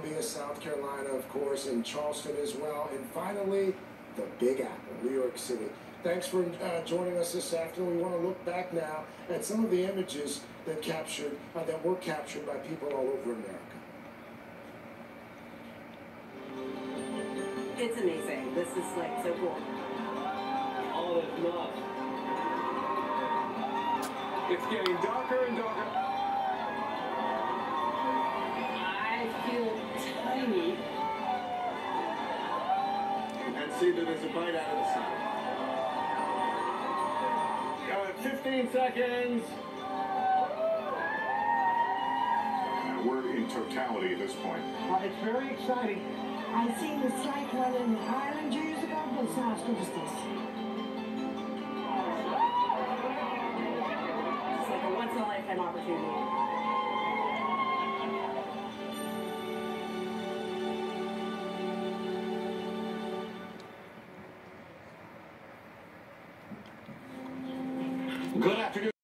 Columbia, South Carolina, of course, and Charleston as well. And finally, the Big Apple, New York City. Thanks for joining us this afternoon. We want to look back now at some of the images that were captured by people all over America. It's amazing. This is like so cool. All is not. It's getting darker and darker. I feel tiny. And see that there's a bite out of the sun. 15 seconds. We're in totality at this point. It's very exciting. I seen the cyclone in Ireland years ago, but it's not as good as this. It's like a once-in-a-lifetime opportunity. Good afternoon.